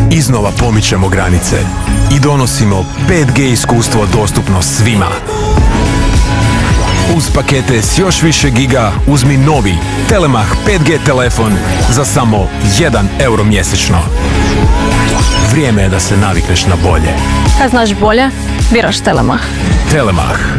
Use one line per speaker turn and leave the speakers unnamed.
Iznova pomičemo granice i donosimo 5G iskustvo dostupno svima. Uz pakete s još više giga uzmi novi Telemach 5G telefon za samo 1 euro mjesečno. Vrijeme je da se navikneš na bolje.
Kad znaš bolje, biraš Telemach.
Telemach.